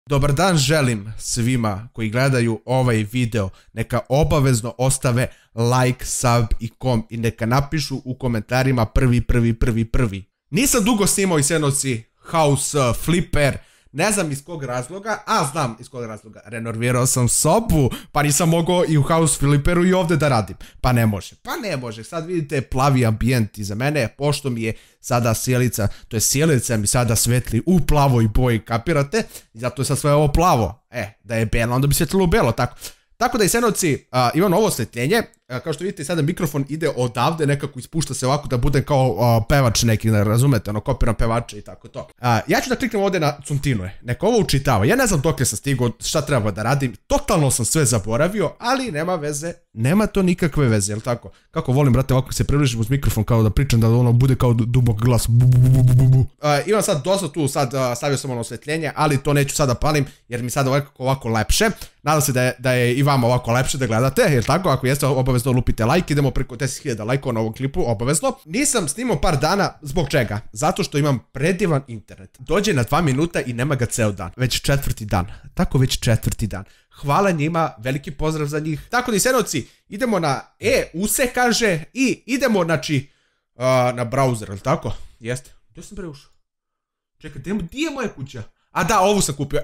Dobar dan želim svima koji gledaju ovaj video. Neka obavezno ostave like, sub i kom i neka napišu u komentarima prvi. Nisam dugo snimao i Senovci House Flipper. Ne znam iz kog razloga, znam iz kog razloga. Renovirao sam sobu, pa nisam mogao i u House Flipperu i ovdje da radim. Pa ne može. Sad vidite plavi ambijent iza mene, pošto mi je sada sjelica, to je sjelica mi sada svetli u plavoj boji, kapirate? I zato je sad sve ovo plavo. Da je belo, onda bi svetlilo u belo, tako. Tako da i Senovci, imam ovo svetljenje, kao što vidite sada mikrofon ide odavde, nekako ispušta se ovako da budem kao pevač neki, razumete, ono kopiram pevače i tako to. Ja ću da kliknem ovdje na Cuntinue, neka ovo učitava, ja ne znam dok je sam stigao, šta treba da radim, totalno sam sve zaboravio, ali nema veze, nema to nikakve veze, jel tako? Kako volim, brate, ovako se približim uz mikrofon kao da pričam, da ono bude kao dubok glas. Imam sad dosta tu, sad stavio sam ono osvetljenje, ali to neću sada palim, jer mi sad ovako lepše. Nadam se da je i vama ovako lepše da gledate, jer tako, ako jeste obavezno lupite like, idemo preko 10.000 lajkova na ovom klipu, obavezno. Nisam snimao par dana, zbog čega? Zato što imam predivan internet. Dođe na 2 minuta i nema ga ceo dan, već 4. dan, tako već 4. dan. Hvala njima, veliki pozdrav za njih. Tako da i Senovci, idemo na use kaže i idemo, znači, na browser, ili tako? Jeste, gdje sam preušao? Čekaj, gdje je moja kuća? A da, ovu sam kupio.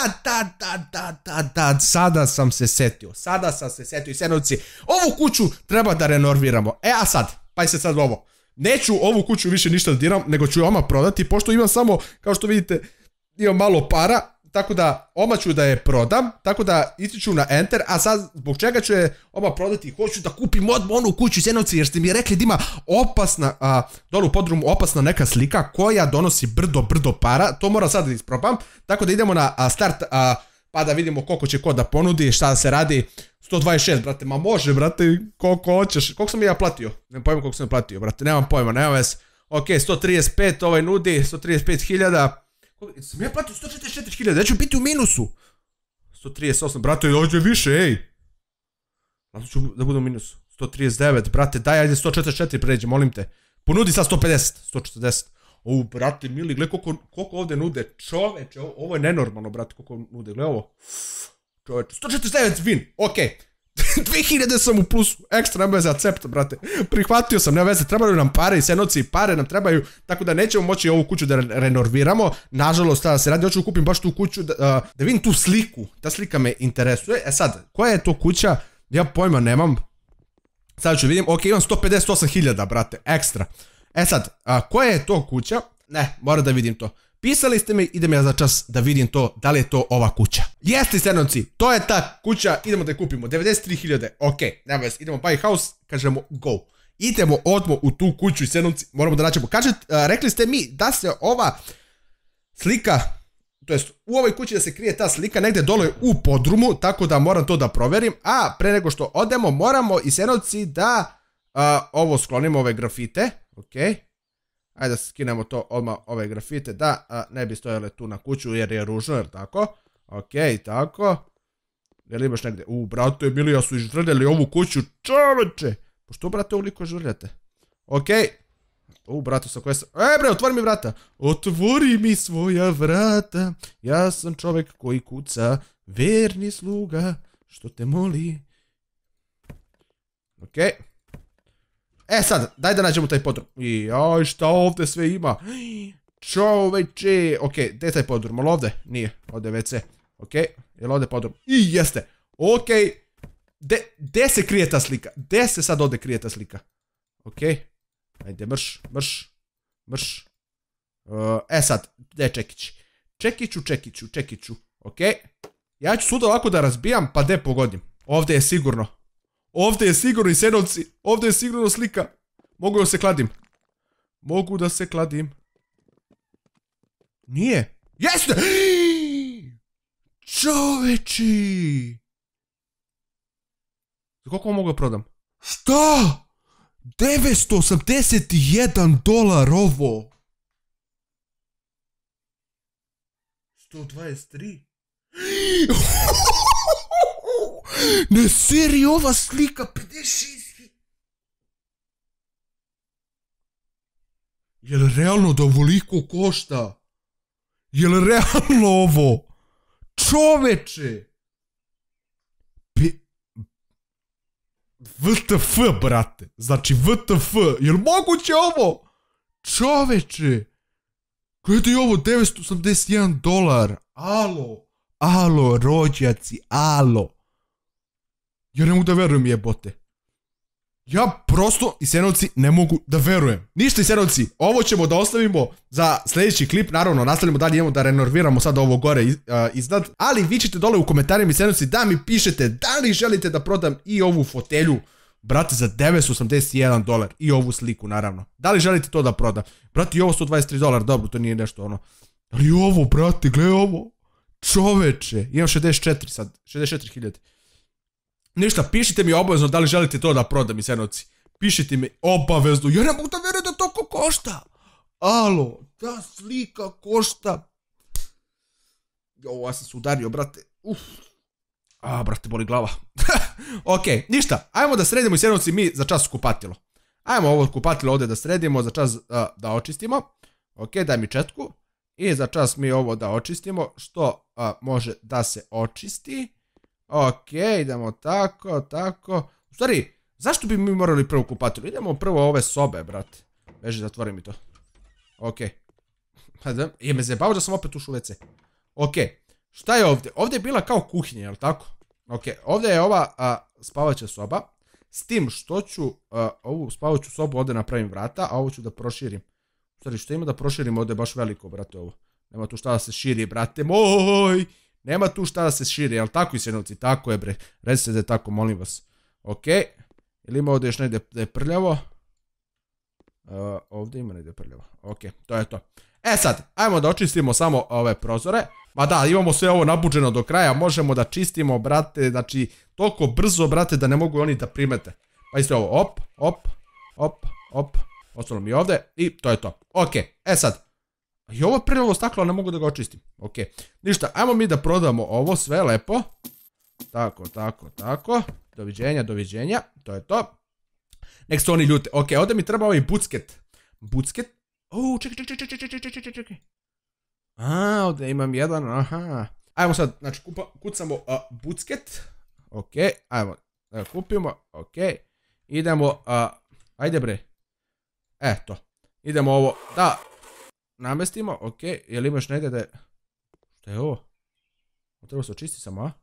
Sada sam se setio i Senovci, ovu kuću treba da renoviramo. A sad, pa se sad ovo. Neću ovu kuću više ništa da diram, nego ću je odmah prodati, pošto imam samo, kao što vidite, imam malo para, tako da odmah ću da je prodam, tako da ističu na enter, a sad zbog čega ću je odmah prodati, hoću da kupim odmah onu kuću Senovci, jer ste mi rekli da ima opasna, dolu u podrumu opasna neka slika koja donosi brdo para, to moram sad da isprobam, tako da idemo na start, pa da vidimo koliko će ko da ponudi, šta da se radi. 126, brate, ma može, brate, koliko hoćeš, koliko sam ja platio, nemam pojma koliko sam platio, brate, nemam pojma, nema ves, ok, 135, ovaj nudi, 135.000, sam ja platio 144.000, ja ću biti u minusu. 138, brate, dođe više, ej. Zato ću da budem u minusu. 139, brate, daj, ajde 144 pređe, molim te. Ponudi sad 150, 140. Brate, mili, gledaj koliko ovdje nude. Čoveče, ovo je nenormalno, brate, koliko nude, gledaj ovo. Čoveče, 149 win, okej. 2000 sam u plusu, ekstra nema veze, accept, brate. Prihvatio sam, nema veze, trebaju nam pare i Senovci, pare nam trebaju, tako da nećemo moći ovu kuću da renoviramo. Nažalost, tada se radi, hoću da kupim baš tu kuću, da vidim tu sliku, ta slika me interesuje. Sad, koja je to kuća, ja pojma nemam. Sad ću vidim, ok, imam 158.000, brate, ekstra. Sad, koja je to kuća? Ne, moram da vidim to. Pisali ste mi, idem ja za čas da vidim to, da li je to ova kuća. Jeste, Senovci, to je ta kuća, idemo da je kupimo, 93.000, ok, nema veze, idemo buy house, kažemo go. Idemo odmah u tu kuću i Senovci, moramo da naćemo. Rekli ste mi da se ova slika, to jest u ovoj kući da se krije ta slika negdje dole u podrumu, tako da moram to da proverim, a pre nego što odemo moramo i Senovci da ovo sklonimo, ove grafite, ok. Ajde da skinemo to odmah, ove grafite, da ne bi stojale tu na kuću jer je ružno, jer tako? Ok, tako. Je li imaš negdje? Brate, Emilija su izžrljali ovu kuću, čoveče! Pošto, brate, ovoliko žrljate? Ok. Brate, sa koje sam... bre, otvori mi vrata! Otvori mi svoja vrata, ja sam čovek koji kuca, verni sluga, što te moli. Ok. Sad, daj da nađemo taj podrum. Joj, šta ovdje sve ima? Čoveče. Ok, gdje je taj podrum? Ali ovdje? Nije, ovdje je WC. Ok, je li ovdje podrum? Jeste. Ok. Gdje se krije ta slika? Gdje se sad ovdje krije ta slika? Ok. Ajde, mrš. Sad, gdje je Čekić? Čekiću. Ok. Ja ću svuda ovako da razbijam, pa gdje pogodim. Ovdje je sigurno. Ovdje je sigurno i Senovci, ovdje je sigurno slika. Mogu da se kladim. Nije. Jeste! Čoveči! Za koliko mogu da prodam? Šta? $981 ovo. 123. Ne, seriji, ova slika 56. Jel realno da ovoliko košta? Jel realno ovo? Čoveče! WTF, brate. Znači, WTF. Jel moguće ovo? Čoveče! Gledaj ovo, $981. Alo, rođaci, alo. Ja ne mogu da verujem, jebote. Ja prosto, Isenovci, ne mogu da verujem. Ništa, Isenovci, ovo ćemo da ostavimo za sljedeći klip. Naravno, nastavljamo dalje, idemo da renoviramo sad ovo gore iznad. Ali vi ćete dole u komentarima, Isenovci, da mi pišete da li želite da prodam i ovu fotelju, brate, za $981. I ovu sliku, naravno. Da li želite to da prodam? Brate, i ovo $123, dobro, to nije nešto ono. Ali ovo, brate, gledaj ovo. Čoveče, imam 64 sad, 64.000. Ništa, pišite mi obavezno da li želite to da prodam, Isenovci. Pišite mi obavezno, ja ne mogu da verujem da toliko košta. Alo, ta slika košta. Jo, ja sam se udario, brate. Brate, boli glava. Ok, ništa, ajmo da sredimo, Isenovci, mi za čas kupatilo. Ajmo ovo kupatilo ovdje da sredimo, za čas da očistimo. Ok, daj mi četku. I za čas mi ovo da očistimo, što može da se očisti. Ok, idemo tako, tako. U stvari, zašto bi mi morali prvo kupatilo? Idemo prvo ove sobe, brate. Beži, zatvori mi to. Ok. Je me zebao da sam opet ušao u WC. Ok, šta je ovdje? Ovdje je bila kao kuhinja, jel tako? Ok, ovdje je ova spavaća soba. S tim što ću ovu spavaću sobu ovdje napravim vrata, a ovo ću da proširim. U stvari, što ima da proširim ovdje je baš veliko, brate, ovo. Nema tu šta da se širi, brate moj. Nema tu šta da se širi, jel tako, Isenovci? Tako je, bre. Recite da je tako, molim vas. Ok. Ili ima ovdje još negdje da je prljavo? Ovdje ima negdje prljavo. Ok, to je to. E sad, ajmo da očistimo samo ove prozore. Ma da, imamo sve ovo nabuđeno do kraja. Možemo da čistimo, brate. Znači, toliko brzo, brate, da ne mogu oni da primete. Pa isto ovo, op, op, op, op. Ostalo mi ovdje i to je to. Ok, e sad. I ovo prljavo staklo, ne mogu da ga očistim. Ok, ništa, ajmo mi da prodamo ovo sve lepo. Tako, tako, tako. Doviđenja, doviđenja. To je to. Nek se oni ljute. Ok, ovdje mi treba ovaj bucket. Bucket? Čekaj. Ovdje imam jedan, aha. Ajmo sad, znači kucamo bucket. Ok, ajmo da kupimo. Ok, idemo, ajde bre. To. Idemo ovo, da namestimo, ok, jel imaš negdje da je... Šta je ovo? Treba se očisti samo, a?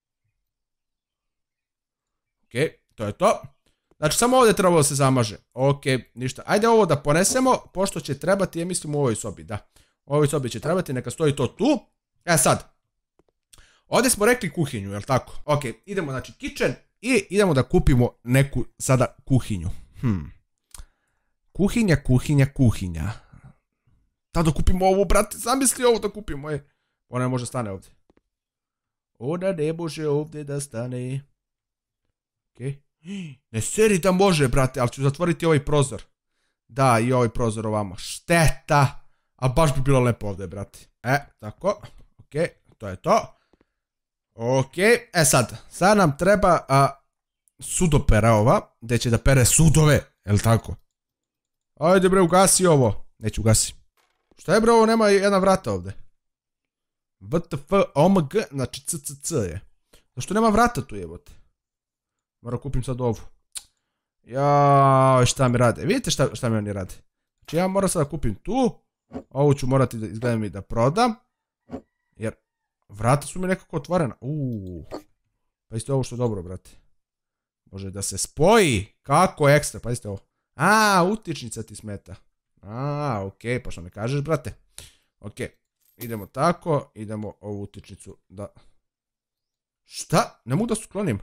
Ok, to je to. Znači, samo ovdje trebalo da se zamaže. Ok, ništa. Ajde ovo da ponesemo, pošto će trebati, ja mislim u ovoj sobi, da. U ovoj sobi će trebati, neka stoji to tu. Sad. Ovdje smo rekli kuhinju, jel tako? Ok, idemo, znači, kitchen i idemo da kupimo neku sada kuhinju. Kuhinja. Da kupimo ovu, brate, zamisli ovo da kupimo, Ona ne može stane ovdje. Ona ne može ovdje da stane. Okej. Ne seri da može, brate, ali ću zatvoriti ovaj prozor. Da, i ovaj prozor ovamo. Šteta. A baš bi bilo lepo ovdje, brate. Tako. Okej, to je to. Okej, sad nam treba sudopera ova, gdje će da pere sudove, jel tako? Ajde bre, ugasi ovo. Neću ugasi. Šta je bre, ovo nema jedna vrata ovdje. WTF, OMG, znači CCC je. Zašto nema vrata tu, jebote? Moram kupim sad ovu. Jaj, šta mi rade? Vidite šta mi oni rade? Znači ja moram sada kupim tu. Ovu ću morati da izgledam i da prodam. Jer vrata su mi nekako otvorena. Pa isto ovo što je dobro, brate. Može da se spoji. Kako ekstra, pa isto ovo. Utičnica ti smeta. Okej, pa što ne kažeš, brate? Okej, idemo tako, idemo ovu utičnicu da... Šta? Ne mogu da sklonim.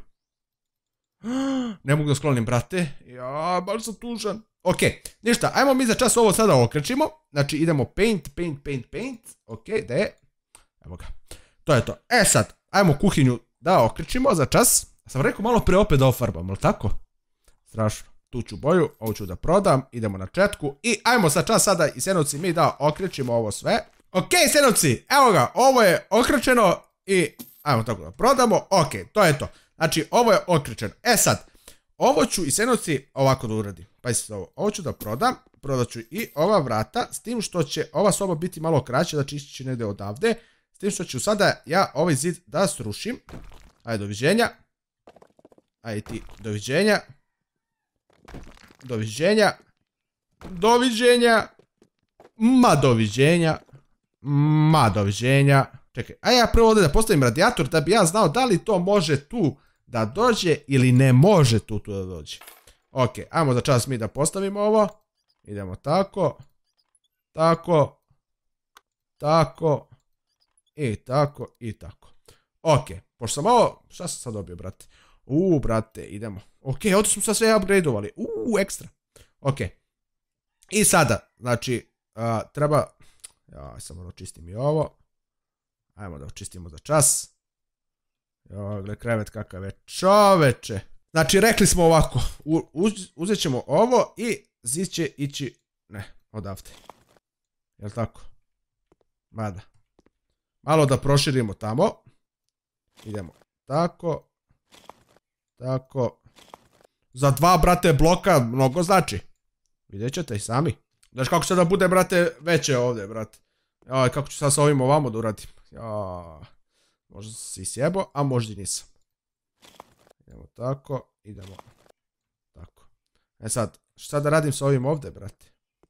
Ne mogu da sklonim, brate. Ja, baš sam tužan. Okej, ništa, ajmo mi za čas ovo sada okrećimo. Znači, idemo paint. Okej, da je? Evo ga. To je to. Sad, ajmo kuhinju da okrećimo za čas. Sam rekao malo pre opet da ofarbam, ali tako? Strašno. Tu ću boju, ovo ću da prodam, idemo na četku i ajmo sa čas sada, Isenovci, mi da okrećimo ovo sve. Ok, Isenovci, evo ga, ovo je okrećeno i ajmo tako da prodamo. Ok, to je to. Znači, ovo je okrećeno. Sad, ovo ću, Isenovci, ovako da uradim. Pa ovo ću da prodam, prodat ću i ova vrata, s tim što će ova soba biti malo kraća, znači ići će negdje odavde, s tim što ću sada ja ovaj zid da srušim. Ajde, doviđenja. Ajde ti, doviđenja. Doviđenja. Doviđenja. Ma doviđenja. Ma doviđenja. Čekaj, a ja prvo ovdje da postavim radijator da bi ja znao da li to može tu da dođe ili ne može tu da dođe. Ok, ajmo za čas mi da postavimo ovo. Idemo tako. Tako. Tako. I tako i tako. Ok, pošto sam ovo... Šta sam sad dobio, brate? Brate, idemo. Ok, ovdje smo sad sve upgradeovali. Ekstra. Ok. I sada, znači, treba... Ja, samo da očistim i ovo. Ajmo da očistimo za čas. Gle, krevet kakav je, čoveče. Znači, rekli smo ovako. Uzet ćemo ovo i zid će ići... Ne, odavde. Jel' tako? Mada. Malo da proširimo tamo. Idemo. Tako. Tako. Za 2, brate, bloka mnogo znači. Vidjet ćete i sami. Znaš kako će da bude, brate, veće ovdje, brate. Joj, kako ću sad sa ovim ovamo da uradim. Joj. Možda sam se isjebao, a možda i nisam. Idemo tako. Idemo. Tako. E sad, šta da radim sa ovim ovdje, brate?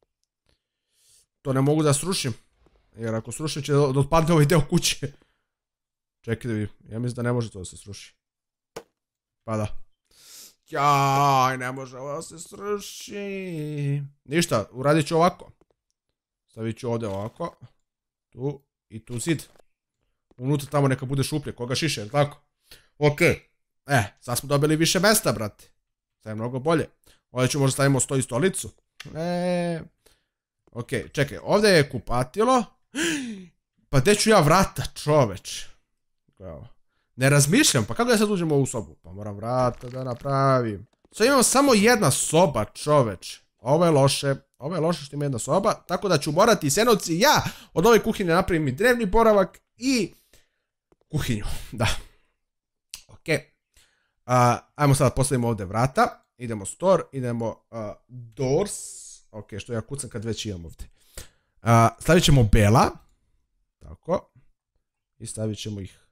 To ne mogu da srušim. Jer ako srušim će da odpadne ovaj deo kuće. Čekaj da vidim. Ja mislim da ne može to da se sruši. Pa da. Jaj, ne može ovo da se sruši. Ništa, uradit ću ovako. Stavit ću ovdje ovako. Tu i tu zid. Unutra tamo neka bude šuplje, koga šiše, jel' tako? Ok. Sad smo dobili više mesta, brate. Sad je mnogo bolje. Ovdje ću možda stavimo sto i stolicu. Ok, čekaj, ovdje je kupatilo. Pa gdje ću ja vrata, čoveč? Ne razmišljam, pa kako ja sad uđem u ovu sobu? Pa moram vrata da napravim. Sad imam samo jedna soba, čoveč. Ovo je loše što ima jedna soba. Tako da ću morati Senovci ja od ove kuhinje napravim i dnevni boravak i kuhinju, da. Ok. Ajmo sada postavimo ovdje vrata. Idemo store, idemo doors. Ok, što ja kucam kad već imam ovdje. Stavit ćemo bela. Tako. I stavit ćemo ih.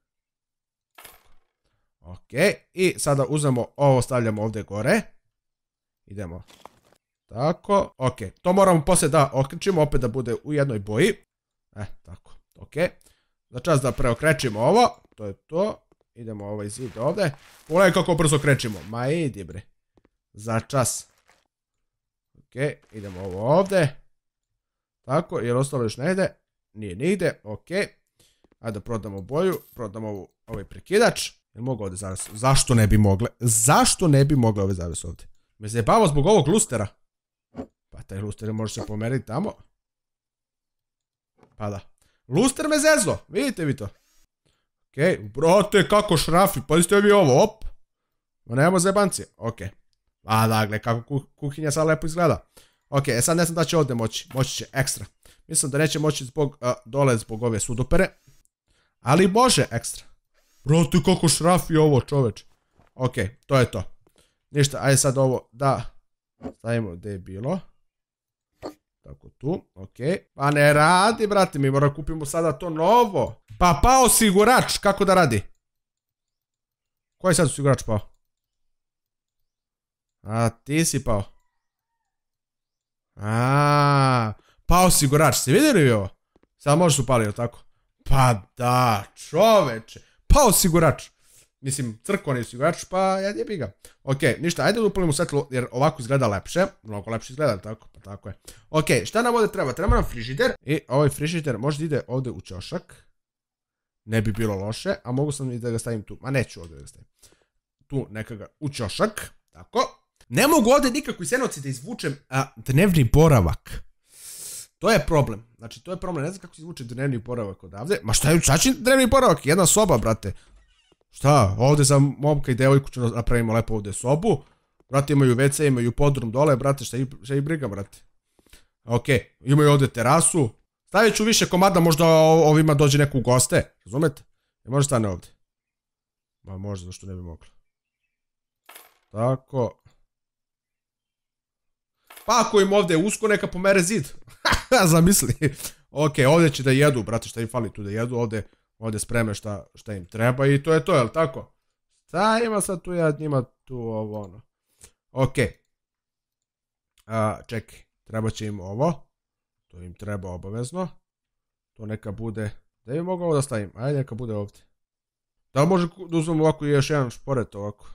Ok, i sada uzmemo ovo, stavljamo ovdje gore. Idemo. Tako, ok. To moramo poslije da okrećimo, opet da bude u jednoj boji. Tako, ok. Za čas da preokrećimo ovo. To je to. Idemo ovaj zid ovdje. Pogledaj kako brzo krećimo. Ma idi bre. Za čas. Ok, idemo ovo ovdje. Tako, jer ostalo još ne ide. Nije nigde, ok. Ajde da prodamo boju, prodamo ovaj prekidač. Jel mogu ovdje zavis? Zašto ne bi mogle? Zašto ne bi mogle ove zavis ovdje? Me zajebavo zbog ovog lustera. Pa taj luster može se pomeriti tamo. Pa da. Luster me zezo, vidite vi to. Ok, brate, kako šrafi, pazite vi ovo, op. Ma nemamo zebanci, ok. A da, gle, kako kuhinja sad lepo izgleda. Ok, sad ne znam da će ovdje moći, moći će ekstra. Mislim da neće moći zbog, dole zbog ove sudopere. Ali može ekstra. Brate, kako šrafi ovo, čoveč. Ok, to je to. Ništa, ajde sad ovo da stavimo gdje je bilo. Tako tu, ok. Pa ne radi, brate, mi moramo kupimo sada to novo. Pa pao osigurač, kako da radi? Ko je sad osigurač pao? A, ti si pao. Pao osigurač, ste vidjeli vi ovo? Sad možeš upaliti, tako? Pa da, čoveče. Pao osigurač. Mislim, crkveni osigurač, pa ja jebi ga. Ok, ništa, ajde da upalimo svetlo, jer ovako izgleda lepše. Mnogo lepše izgleda, tako? Pa tako je. Ok, šta nam ovdje treba? Treba nam frižider. I ovaj frižider možda ide ovdje u ćošak. Ne bi bilo loše, a mogu sam i da ga stavim tu. Ma neću ovdje da ga stavim. Tu neka ga u ćošak. Tako. Ne mogu ovdje nikako iz Senovci da izvučem dnevni boravak. To je problem. Znači, to je problem. Ne znam kako se izvuče dnevni boravak odavde. Ma šta je čačin dnevni boravak? Jedna soba, brate. Šta? Ovdje za momka i devojku ću napravimo lepo ovdje sobu. Brate, imaju WC, imaju podrum dole, brate, šta i briga, brate. Ok, imaju ovdje terasu. Stavit ću više komada, možda ovima dođe neko u goste. Razumete? I može stane ovdje. Ma možda, zašto ne bi moglo. Tako. Pa ako im ovdje je usko, neka pomere zid. Zamisli. Ok, ovdje će da jedu, brate, šta im fali tu da jedu ovdje. ovdje spreme šta im treba i to je to, jel tako? Šta ima sad tu ja njima tu ovo ono. Ok. Čekaj, treba će im ovo. To im treba obavezno. To neka bude... Da bi mogao ovo da stavim? Ajde, neka bude ovdje. Da li može da uzmem ovako i još jedan šporet ovako?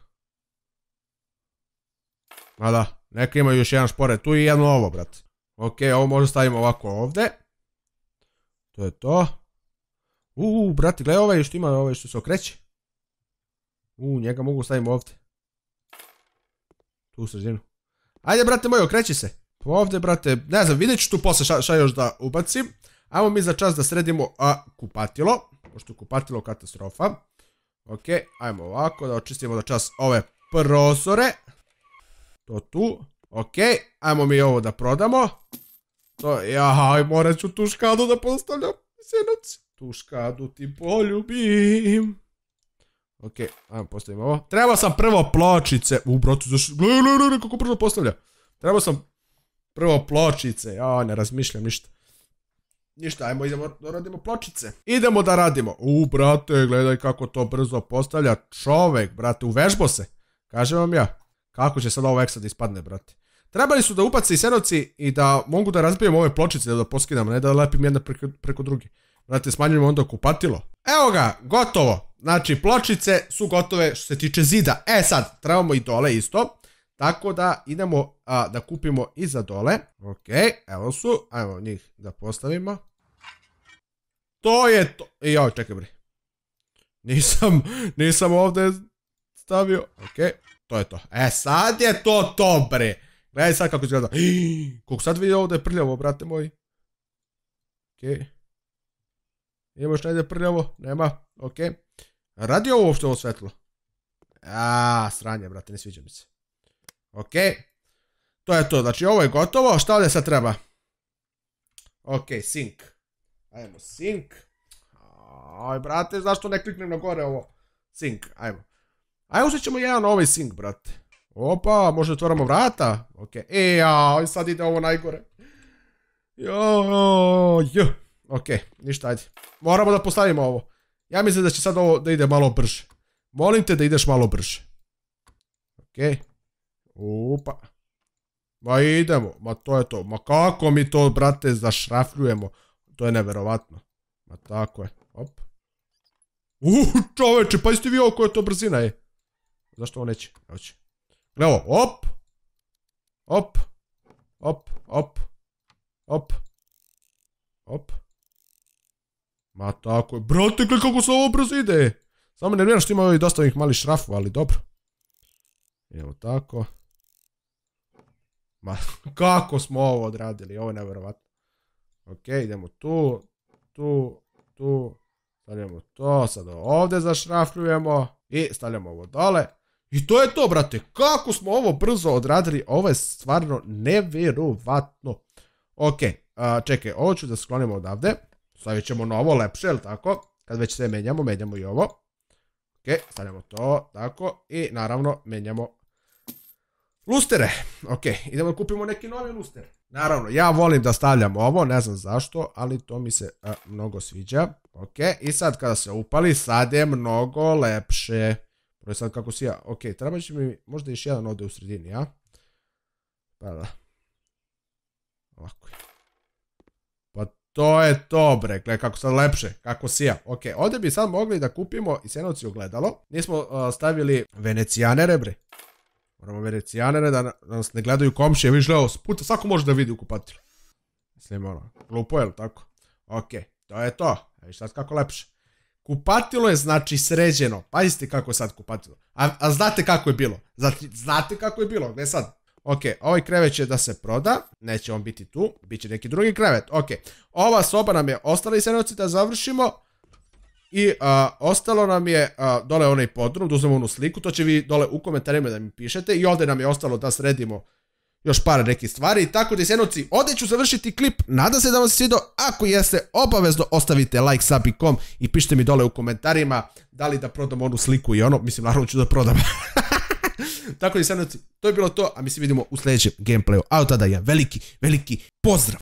Ma da, neka ima još jedan šporet. Tu i jedno ovo, brate. Ok, ovo možda stavimo ovako ovdje. To je to. Brate, gledaj ovaj što ima, ovaj što se okreće. Njega mogu staviti ovdje. Tu u sredinu. Ajde, brate moj, okreći se. Ovdje, brate, ne znam, vidjet ću tu posle šta još da ubacim. Ajmo mi za čas da sredimo kupatilo. Pošto je kupatilo katastrofa. Ok, ajmo ovako da očistimo za čas ove prozore. To tu. Ok, ajmo mi ovo da prodamo. Morat ću tu škadu da postavljam. Sinoć. Tu škadu ti poljubim. Ok, ajmo postavimo ovo. Trebao sam prvo pločice. Brate, gledaj kako brzo postavlja. Trebao sam prvo pločice. Ne razmišljam ništa. Ništa, ajmo idemo da radimo pločice. Idemo da radimo. Brate, gledaj kako to brzo postavlja čovek, brate, uvežbo se. Kažem vam ja. Kako će sad ovo ekstra da ispadne, brate. Trebali su da upace i senovci i da mogu da razbijem ove pločice da poskidam, ne da lepim jedna preko druge. Brate, smanjujemo onda kupatilo. Evo ga, gotovo. Znači, pločice su gotove što se tiče zida. Sad, trebamo i dole isto. Tako da idemo da kupimo i za dole. Ok, evo su. Ajmo njih da postavimo. To je to. Čekaj bre. Nisam ovdje stavio. Ok, to je to. Sad je to bre. Gledaj sad kako izgleda. Koliko sad vidi ovdje je prljavo, brate moji. Ok. Imamo što je prljavo? Nema. Ok. Radi ovo uopšte ovo svetlo? Sranje, brate, ne sviđa mi se. Ok. To je to, znači ovo je gotovo. Šta ovdje sad treba? Ok, sink. Ajmo, sink. Brate, zašto ne kliknem na gore ovo? Sink, ajmo. Ajmo, uzet ćemo jedan ovaj sink, brate. Opa, možda otvoramo vrata? Ok, sad ide ovo najgore. Ok, ništa, ajde. Moramo da postavimo ovo. Ja mislim da će sad ovo da ide malo brže. Molim te da ideš malo brže. Ok. Upa. Ma idemo, ma to je to. Ma kako mi to, brate, zašrafljujemo. To je neverovatno. Ma tako je. Op. Čoveče, pa isti vi ovo koja to brzina je. Zašto ovo neće? Hoće. Gle ovo, op. Op. Op, op. Op. Op. Ma tako je. Brate, gledaj kako se ovo brzo ide. Samo ne vjerujem što ima ovih dosta ovih malih šrafu, ali dobro. Evo tako. Ma, kako smo ovo odradili, ovo je nevjerovatno. Ok, idemo tu, tu, tu. Stavljamo to, sad ovdje zašrafljujemo. I stavljamo ovo dole. I to je to, brate. Kako smo ovo brzo odradili, ovo je stvarno nevjerovatno. Ok, čekaj, ovo ću da sklonimo odavde. Stavit ćemo novo, lepše, jel tako? Kad već sve menjamo i ovo. Ok, stavljamo to, tako. I naravno, menjamo lustere. Ok, idemo da kupimo neki novi luster. Naravno, ja volim da stavljam ovo, ne znam zašto, ali to mi se mnogo sviđa. Ok, i sad kada se upali, sad je mnogo lepše. Prvo sad kako sija, ok, treba će mi možda još jedan ovdje u sredini, ja? Pa da. Ovako je. Pa to je to, bre, gledaj kako sad lepše, kako sija. Ok, ovdje bi sad mogli da kupimo i senovci ogledalo. Nismo stavili venecijanere, bre. Moramo venecijanere da nas ne gledaju komšije, vidiš li ovo, puta svako može da vidi u kupatilu. Mislim ono, glupo je li tako? Ok, to je to, vidiš sad kako lepše. Kupatilo je znači sređeno, pazite kako je sad kupatilo. A znate kako je bilo? Znate kako je bilo, gdje sad? Ok, ovaj krevet će da se proda, neće on biti tu, bit će neki drugi krevet. Ok, ova soba nam je ostala i senovci da završimo. I ostalo nam je dole onaj podrum, da uzmemo onu sliku, to će vi dole u komentarima da mi pišete. I ovdje nam je ostalo da sredimo još par nekih stvari. Tako da senovci, ovdje ću završiti klip, nadam se da vam se svidio. Ako jeste, obavezno ostavite like, sub i kom i pišite mi dole u komentarima da li da prodam onu sliku i ono, mislim naravno ću da prodam. Tako da senovci, to je bilo to, a mi se vidimo u sljedećem gameplayu. A od tada je veliki, veliki pozdrav!